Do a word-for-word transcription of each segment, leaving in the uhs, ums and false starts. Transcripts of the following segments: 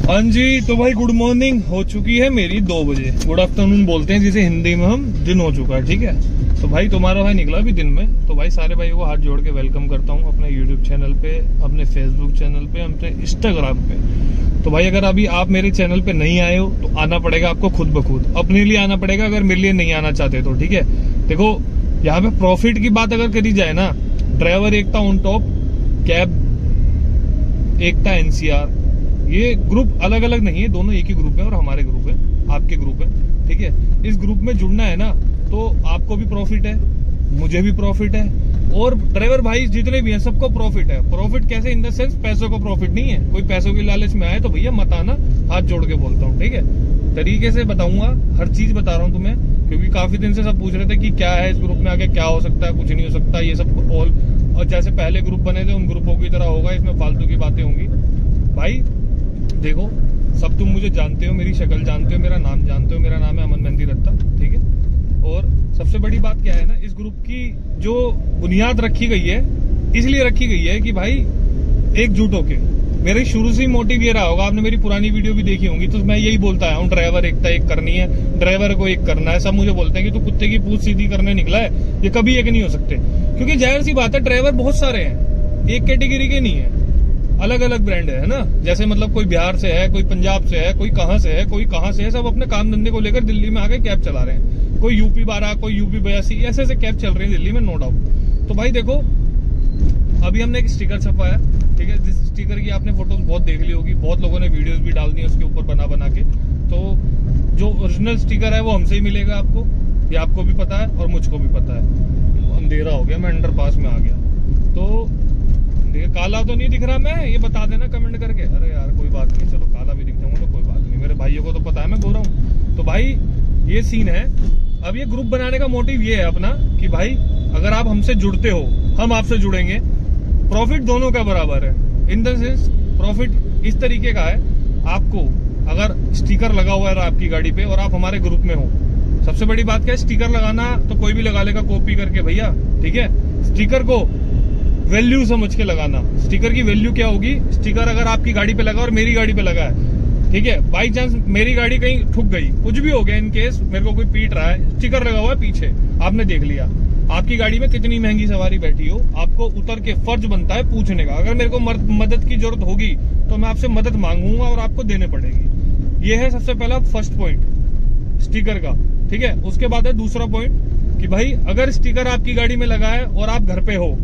हाँ जी, तो भाई गुड मॉर्निंग हो चुकी है मेरी दो बजे। गुड आफ्टरनून बोलते हैं जिसे हिंदी में हम, दिन हो चुका है। ठीक है, तो भाई तुम्हारा भाई निकला भी दिन में। तो भाई सारे भाइयों को हाथ जोड़ के वेलकम करता हूँ अपने यूट्यूब चैनल पे, अपने फेसबुक चैनल पे, अपने इंस्टाग्राम पे। तो भाई अगर अभी आप मेरे चैनल पे नहीं आए हो तो आना पड़ेगा आपको खुद ब खुद, अपने लिए आना पड़ेगा अगर मेरे लिए नहीं आना चाहते तो। ठीक है, देखो यहाँ पे प्रॉफिट की बात अगर करी जाए ना, driver Ekta on top, cab Ekta NCR, ये ग्रुप अलग अलग नहीं है, दोनों एक ही ग्रुप है और हमारे ग्रुप है, आपके ग्रुप है। ठीक है, इस ग्रुप में जुड़ना है ना तो आपको भी प्रॉफिट है, मुझे भी प्रॉफिट है, और ड्राइवर भाई जितने भी हैं सबको प्रॉफिट है। प्रॉफिट कैसे, इन द सेंस पैसों का प्रॉफिट नहीं है। कोई पैसों की लालच में आए तो भैया मत आना, हाथ जोड़ के बोलता हूँ। ठीक है, तरीके से बताऊंगा, हर चीज बता रहा हूँ तुम्हें, क्योंकि काफी दिन से सब पूछ रहे थे कि क्या है इस ग्रुप में आगे, क्या हो सकता है, कुछ नहीं हो सकता, ये सब ऑल। और जैसे पहले ग्रुप बने थे उन ग्रुपों की तरह होगा, इसमें फालतू की बातें होंगी। भाई देखो, सब तुम मुझे जानते हो, मेरी शक्ल जानते हो, मेरा नाम जानते हो, मेरा नाम है अमन मेहंदी रत्ता। ठीक है, और सबसे बड़ी बात क्या है ना, इस ग्रुप की जो बुनियाद रखी गई है इसलिए रखी गई है कि भाई एकजुट होके, मेरे शुरू से ही मोटिव ये रहा होगा, आपने मेरी पुरानी वीडियो भी देखी होंगी तो मैं यही बोलता आया हूँ, ड्राइवर एकता एक करनी है, ड्राइवर को एक करना है। सब मुझे बोलते हैं कि तू कुत्ते की पूंछ सीधी करने निकला है, ये कभी एक नहीं हो सकते, क्योंकि जाहिर सी बात है ड्राइवर बहुत सारे हैं, एक कैटेगरी के नहीं है, अलग अलग ब्रांड है ना। जैसे मतलब कोई बिहार से है, कोई पंजाब से है, कोई कहां से है, कोई कहां से है, सब अपने काम धंधे को लेकर दिल्ली में आके कैब चला रहे हैं। कोई यूपी बारह, कोई यूपी बयासी, ऐसे ऐसे कैब चल रही है दिल्ली में, नो डाउट। तो भाई देखो, अभी हमने एक स्टिकर छपाया, ठीक है, जिस स्टिकर की आपने फोटोज बहुत देख ली होगी, बहुत लोगों ने वीडियोस भी डाल दी है उसके ऊपर बना बना के। तो जो ओरिजिनल स्टिकर है वो हमसे ही मिलेगा आपको, ये आपको भी पता है और मुझको भी पता है। अंधेरा हो गया, मैं अंडरपास में आ गया, तो काला तो नहीं दिख रहा मैं, ये बता देना कमेंट करके। अरे यार कोई बात नहीं, चलो काला भी दिख जाऊंगा तो कोई बात नहीं, मेरे भाइयों को तो पता है मैं गोरा हूँ। तो भाई ये सीन है। अब ये ग्रुप बनाने का मोटिव ये है अपना कि भाई अगर आप हमसे जुड़ते हो, हम आपसे जुड़ेंगे, प्रॉफिट दोनों का बराबर है। इन द सेंस प्रॉफिट इस तरीके का है, आपको अगर स्टिकर लगा हुआ है आपकी गाड़ी पे और आप हमारे ग्रुप में हो, सबसे बड़ी बात क्या है, स्टिकर लगाना तो कोई भी लगा लेगा कॉपी करके भैया। ठीक है, स्टिकर को वैल्यू समझ के लगाना। स्टिकर की वैल्यू क्या होगी, स्टिकर अगर आपकी गाड़ी पे लगा और मेरी गाड़ी पे लगा है, ठीक है, बाई चांस मेरी गाड़ी कहीं ठुक गई, कुछ भी हो गया, इन केस मेरे को कोई पीट रहा है, स्टिकर लगा हुआ है पीछे, आपने देख लिया, आपकी गाड़ी में कितनी महंगी सवारी बैठी हो, आपको उतर के फर्ज बनता है पूछने का। अगर मेरे को मदद की जरूरत होगी तो मैं आपसे मदद मांगूंगा और आपको देने पड़ेगी। ये है सबसे पहला फर्स्ट पॉइंट स्टिकर का। ठीक है, उसके बाद है दूसरा पॉइंट कि भाई अगर स्टिकर आपकी गाड़ी में लगा है और आप घर पे हो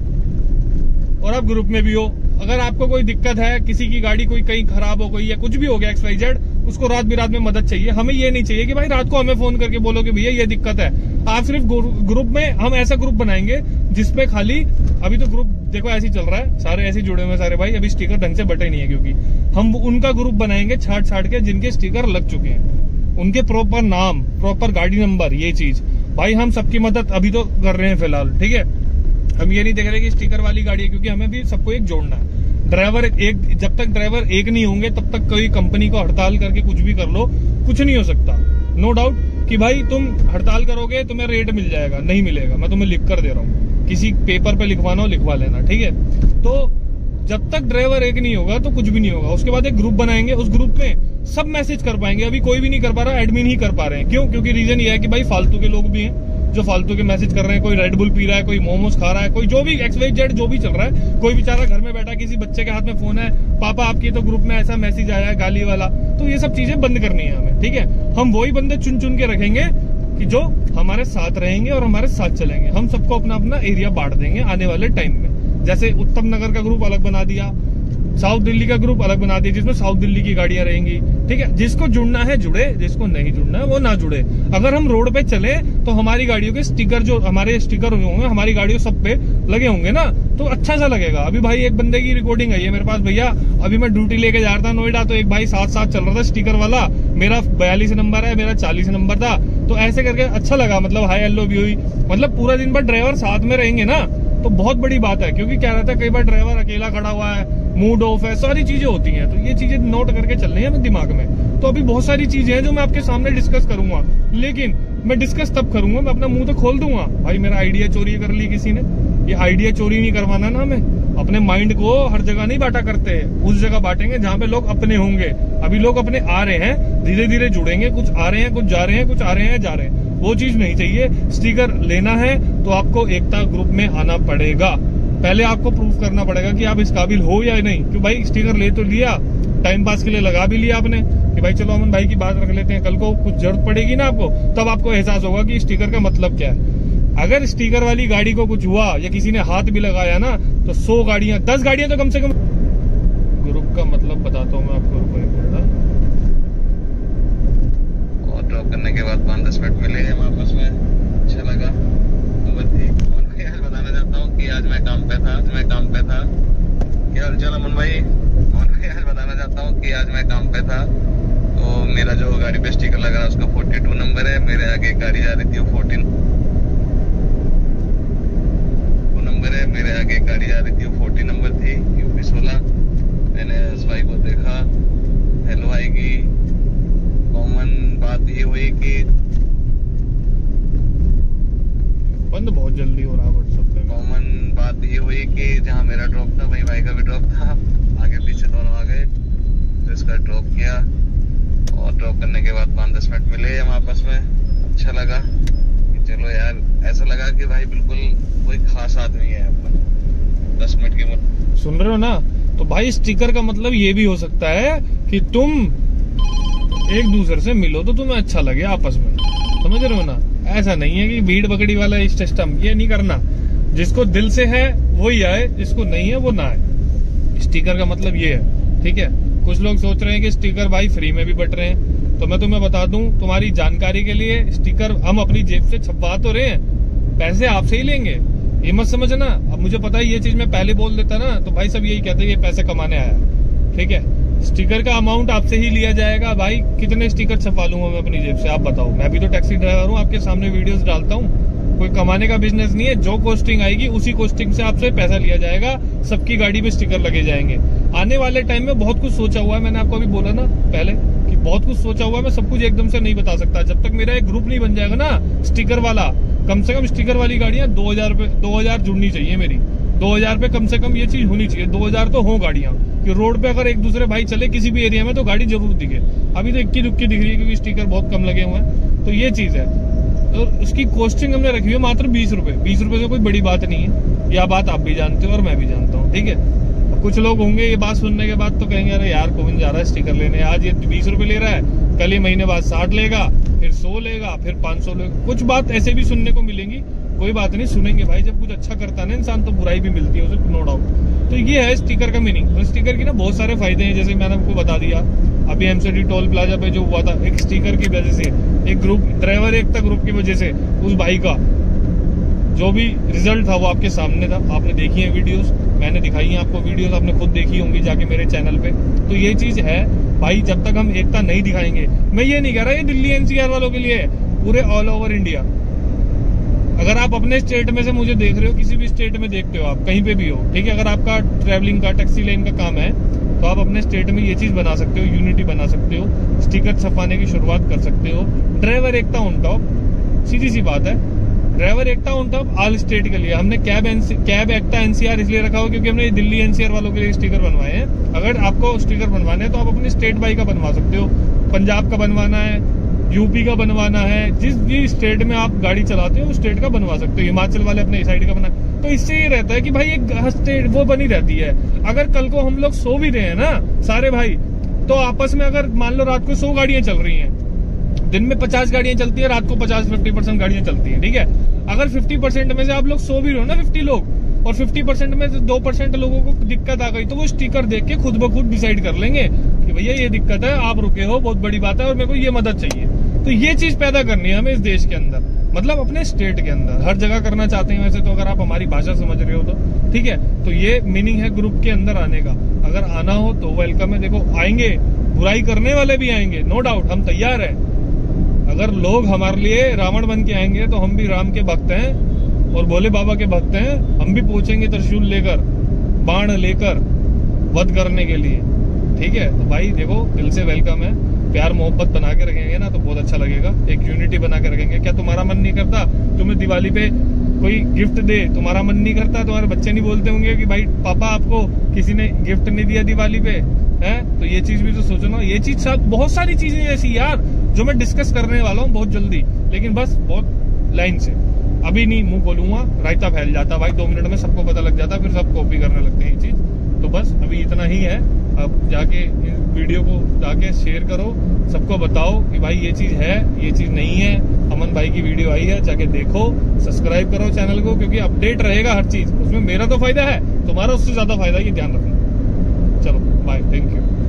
और आप ग्रुप में भी हो, अगर आपको कोई दिक्कत है, किसी की गाड़ी कोई कहीं खराब हो गई या कुछ भी हो गया एक्स वाई जेड, उसको रात बिरात में मदद चाहिए, हमें ये नहीं चाहिए कि भाई रात को हमें फोन करके बोलो कि भैया ये दिक्कत है। आप सिर्फ ग्रुप में, हम ऐसा ग्रुप बनाएंगे जिसमें खाली, अभी तो ग्रुप देखो ऐसे ही चल रहा है, सारे ऐसे जुड़े हुए सारे भाई, अभी स्टिकर ढंग से बटे नहीं है, क्योंकि हम उनका ग्रुप बनाएंगे छाट छाट के जिनके स्टिकर लग चुके हैं, उनके प्रॉपर नाम, प्रॉपर गाड़ी नंबर, ये चीज भाई हम सबकी मदद अभी तो कर रहे हैं फिलहाल। ठीक है, हम ये नहीं देख रहे कि स्टिकर वाली गाड़ी है, क्योंकि हमें भी सबको एक जोड़ना है। ड्राइवर एक, जब तक ड्राइवर एक नहीं होंगे तब तक कोई कंपनी को हड़ताल करके कुछ भी कर लो, कुछ नहीं हो सकता। नो डाउट कि भाई तुम हड़ताल करोगे तुम्हें रेट मिल जाएगा, नहीं मिलेगा, मैं तुम्हें लिख कर दे रहा हूँ, किसी पेपर पे लिखवाना हो लिखवा लेना। ठीक है, तो जब तक ड्राइवर एक नहीं होगा तो कुछ भी नहीं होगा। उसके बाद एक ग्रुप बनाएंगे, उस ग्रुप में सब मैसेज कर पाएंगे, अभी कोई भी नहीं कर पा रहा, एडमिन ही कर पा रहे हैं। क्यों? क्योंकि रीजन ये है कि भाई फालतू के लोग भी हैं जो फालतू के मैसेज कर रहे हैं, कोई रेड बुल पी रहा है, कोई मोमोज खा रहा है, कोई जो भी एक्स वाई जेड जो भी चल रहा है, कोई बेचारा घर में बैठा, किसी बच्चे के हाथ में फोन है, पापा आपके तो ग्रुप में ऐसा मैसेज आया है गाली वाला, तो ये सब चीजें बंद करनी है हमें। ठीक है, हम वही बंदे चुन चुन के रखेंगे कि जो हमारे साथ रहेंगे और हमारे साथ चलेंगे। हम सबको अपना अपना एरिया बांट देंगे आने वाले टाइम में। जैसे उत्तम नगर का ग्रुप अलग बना दिया, साउथ दिल्ली का ग्रुप अलग बना दिया जिसमें साउथ दिल्ली की गाड़ियां रहेंगी। ठीक है, जिसको जुड़ना है जुड़े, जिसको नहीं जुड़ना है वो ना जुड़े। अगर हम रोड पे चले तो हमारी गाड़ियों के स्टिकर, जो हमारे स्टिकर होंगे हमारी गाड़ियों सब पे लगे होंगे ना, तो अच्छा सा लगेगा। अभी भाई एक बंदे की रिकॉर्डिंग आई है मेरे पास, भैया अभी मैं ड्यूटी लेके जा रहा था नोएडा, तो एक भाई साथ साथ चल रहा था स्टिकर वाला, मेरा बयालीस नंबर है, मेरा चालीस नंबर था, तो ऐसे करके अच्छा लगा, मतलब हाई एलो भी हुई, मतलब पूरा दिन भर ड्राइवर साथ में रहेंगे ना तो बहुत बड़ी बात है। क्योंकि क्या रहता है, कई बार ड्राइवर अकेला खड़ा हुआ है, मूड ऑफ है, सारी चीजें होती हैं, तो ये चीजें नोट करके चल रही है मेरे दिमाग में। तो अभी बहुत सारी चीजें हैं जो मैं आपके सामने डिस्कस करूंगा, लेकिन मैं डिस्कस तब करूंगा, मैं अपना मुंह तो खोल दूंगा। भाई मेरा आइडिया चोरी कर ली किसी ने, ये आइडिया चोरी नहीं करवाना ना हमें, अपने माइंड को हर जगह नहीं बांटा करते, उस जगह बांटेंगे जहाँ पे लोग अपने होंगे। अभी लोग अपने आ रहे हैं, धीरे धीरे जुड़ेंगे, कुछ आ रहे हैं, कुछ जा रहे हैं, कुछ आ रहे हैं, जा रहे हैं। वो चीज नहीं चाहिए। स्टिकर लेना है तो आपको एकता ग्रुप में आना पड़ेगा। पहले आपको प्रूफ करना पड़ेगा कि आप इस काबिल हो या नहीं। क्यों भाई, स्टिकर ले तो लिया, टाइम पास के लिए लगा भी लिया आपने कि भाई चलो अमन भाई की बात रख लेते हैं, कल को कुछ जरूरत पड़ेगी ना आपको, तब आपको एहसास होगा कि स्टिकर का मतलब क्या है। अगर स्टिकर वाली गाड़ी को कुछ हुआ या किसी ने हाथ भी लगाया ना, तो सौ गाड़ियां दस गाड़ियां तो कम से कम। ग्रुप का मतलब बताता हूँ मैं आपको, रुको एक मिनट। और ड्रॉप करने के बाद पाँच दस मिनट मिले हम आपस में, अच्छा लगा। तो बस एक और मैं यार बताना चाहता हूँ कि आज मैं काम पे था, आज मैं काम पे था। क्या हाल चाल अमन भाई? और मैं यार बताना चाहता हूँ कि आज मैं काम पे था, तो मेरा जो गाड़ी पे स्टिकर लगा है उसका फोर्टी टू नंबर है। मेरे आगे एक गाड़ी जा रही थी, वो फोर्टीन नंबर है। मेरे आगे एक गाड़ी जा रही थी, वो फोर्टी नंबर थी, यूपी सोलह। मैंने उस भाई को देखा, हेलो आएगी। कॉमन बात ये हुई कि बंद बहुत जल्दी हो रहा है व्हाट्सएप पे। कॉमन बात ये हुई कि जहाँ मेरा ड्रॉप था वहीं भाई का भी ड्रॉप था, आगे पीछे दोनों आ गए, तो इसका ड्रॉप किया। और ड्रॉप करने के बाद पाँच दस मिनट मिले हम आपस में, अच्छा लगा कि चलो यार, ऐसा लगा कि भाई बिल्कुल कोई खास आदमी है अपना। दस मिनट की मत सुन रहे हो ना? तो भाई स्टिकर का मतलब ये भी हो सकता है कि तुम एक दूसरे से मिलो तो तुम्हें अच्छा लगे आपस में, समझ रहे हो ना? ऐसा नहीं है कि भीड़ बकड़ी वाला इस सिस्टम, ये नहीं करना। जिसको दिल से है वही आए, जिसको नहीं है वो ना आए। स्टिकर का मतलब ये है, ठीक है? कुछ लोग सोच रहे हैं कि स्टिकर भाई फ्री में भी बट रहे हैं, तो मैं तुम्हें बता दूं, तुम्हारी जानकारी के लिए, स्टिकर हम अपनी जेब से छपवा तो रहे हैं, पैसे आपसे ही लेंगे, ये मत समझना। अब मुझे पता है ये चीज मैं पहले बोल देता ना, तो भाई सब यही कहते हैं ये पैसे कमाने आया, ठीक है? स्टिकर का अमाउंट आपसे ही लिया जाएगा। भाई कितने स्टिकर छपवा लूंगा मैं अपनी जेब से, आप बताओ? मैं भी तो टैक्सी ड्राइवर हूँ, आपके सामने वीडियोस डालता हूँ, कोई कमाने का बिजनेस नहीं है। जो कॉस्टिंग आएगी उसी कॉस्टिंग से आपसे पैसा लिया जाएगा, सबकी गाड़ी पे स्टिकर लगे जाएंगे। आने वाले टाइम में बहुत कुछ सोचा हुआ है, मैंने आपको अभी बोला ना पहले कि बहुत कुछ सोचा हुआ है। मैं सब कुछ एकदम से नहीं बता सकता, जब तक मेरा एक ग्रुप नहीं बन जाएगा ना स्टिकर वाला। कम से कम स्टिकर वाली गाड़ियां दो हजार पे दो हजार जुड़नी चाहिए मेरी, दो हजार पे कम से कम ये चीज होनी चाहिए। दो हजार तो हो गाड़ियां कि रोड पे अगर एक दूसरे भाई चले किसी भी एरिया में तो गाड़ी जरूर दिखे। अभी तो इक्की दुक्की दिख रही है क्योंकि स्टिकर बहुत कम लगे हुए हैं, तो ये चीज है। तो उसकी कॉस्टिंग हमने रखी है मात्र बीस रुपए। बीस रुपए से कोई बड़ी बात नहीं है, यह बात आप भी जानते हो और मैं भी जानता हूँ, ठीक है? कुछ लोग होंगे ये बात सुनने के बाद तो कहेंगे अरे यार कौन जा रहा है स्टिकर लेने, आज ये बीस रुपए ले रहा है, कल ये महीने बाद साठ लेगा, फिर सौ लेगा, फिर पांच सौ लेगा। कुछ बात ऐसे भी सुनने को मिलेंगी, कोई बात नहीं, सुनेंगे भाई। जब कुछ अच्छा करता है ना इंसान तो बुराई भी मिलती है उसे, नो डाउट। तो ये है स्टिकर का मीनिंग। और स्टिकर की ना बहुत सारे फायदे हैं, जैसे मैंने आपको बता दिया अभी एमसीडी टोल प्लाजा पे जो हुआ था, एक स्टिकर की वजह से, एक ग्रुप ड्राइवर एकता ग्रुप की वजह से, उस भाई का जो भी रिजल्ट था वो आपके सामने था, आपने देखी है वीडियोस, मैंने दिखाई है आपको वीडियोस, आपने खुद देखी होंगी जाके मेरे चैनल पे। तो ये चीज है भाई, जब तक हम एकता नहीं दिखाएंगे, मैं ये नहीं कह रहा ये दिल्ली एनसीआर वालों के लिए है, पूरे ऑल ओवर इंडिया। अगर आप अपने स्टेट में से मुझे देख रहे हो, किसी भी स्टेट में देखते हो, आप कहीं पे भी हो, ठीक है? अगर आपका ट्रैवलिंग का टैक्सी लाइन का काम है तो आप अपने स्टेट में ये चीज बना सकते हो, यूनिटी बना सकते हो, स्टिकर छपाने की शुरुआत कर सकते हो। ड्राइवर एकता ऑन टॉप, सीधी सी बात है, driver Ekta on top all state के लिए। हमने कैब कैब एकता एनसीआर इसलिए रखा हो क्योंकि हमने दिल्ली एनसीआर वालों के लिए स्टिकर बनवाए हैं। अगर आपको स्टिकर बनवाने हैं तो आप अपने स्टेट बाई का बनवा सकते हो, पंजाब का बनवाना है, यूपी का बनवाना है, जिस भी स्टेट में आप गाड़ी चलाते हो उस स्टेट का बनवा सकते हो। हिमाचल वाले अपने साइड का बना, तो इससे ये रहता है कि भाई एक स्टेट वो बनी रहती है। अगर कल को हम लोग सो भी रहे हैं ना सारे भाई, तो आपस में अगर मान लो रात को सौ गाड़ियां चल रही हैं, दिन में पचास गाड़ियां चलती है, रात को पचास फिफ्टी परसेंट गाड़ियां चलती हैं, ठीक है? अगर फिफ्टी परसेंट में से आप लोग सो भी रहे हो ना, फिफ्टी लोग, और फिफ्टी परसेंट में से दो परसेंट लोगों को दिक्कत आ गई, तो वो स्टिकर देख के खुद ब खुद डिसाइड कर लेंगे कि भैया ये दिक्कत है, आप रुके हो, बहुत बड़ी बात है और मेरे को ये मदद चाहिए। तो ये चीज पैदा करनी है हमें इस देश के अंदर, मतलब अपने स्टेट के अंदर। हर जगह करना चाहते हैं वैसे तो, अगर आप हमारी भाषा समझ रहे हो तो, ठीक है? तो ये मीनिंग है ग्रुप के अंदर आने का। अगर आना हो तो वेलकम है। देखो आएंगे, बुराई करने वाले भी आएंगे, नो डाउट, हम तैयार हैं। अगर लोग हमारे लिए रावण बन के आएंगे तो हम भी राम के भक्त हैं और भोले बाबा के भक्त हैं, हम भी पहुंचेंगे त्रिशूल लेकर, बाण लेकर वध करने के लिए, ठीक है? तो भाई देखो दिल से वेलकम है। प्यार मोहब्बत बना के रखेंगे ना तो बहुत अच्छा लगेगा, एक यूनिटी बना के रखेंगे। क्या तुम्हारा मन नहीं करता तुम्हें दिवाली पे कोई गिफ्ट दे? तुम्हारा मन नहीं करता? तुम्हारे बच्चे नहीं बोलते होंगे कि भाई पापा आपको किसी ने गिफ्ट नहीं दिया दिवाली पे, है? तो ये चीज भी तो सोचो ना। ये चीज साथ बहुत सारी चीजें ऐसी यार जो मैं डिस्कस करने वाला हूँ बहुत जल्दी, लेकिन बस बहुत लाइन से अभी नहीं मुंह खोलूंगा, रायता फैल जाता भाई, दो मिनट में सबको पता लग जाता, फिर सब कॉपी करने लगते हैं ये चीज। तो बस अभी इतना ही है। अब जाके इस वीडियो को जाके शेयर करो, सबको बताओ कि भाई ये चीज है, ये चीज नहीं है। अमन भाई की वीडियो आई है, जाके देखो, सब्सक्राइब करो चैनल को, क्योंकि अपडेट रहेगा हर चीज। उसमें मेरा तो फायदा है, तुम्हारा उससे ज्यादा फायदा, ये ध्यान रखना। चलो बाय, थैंक यू।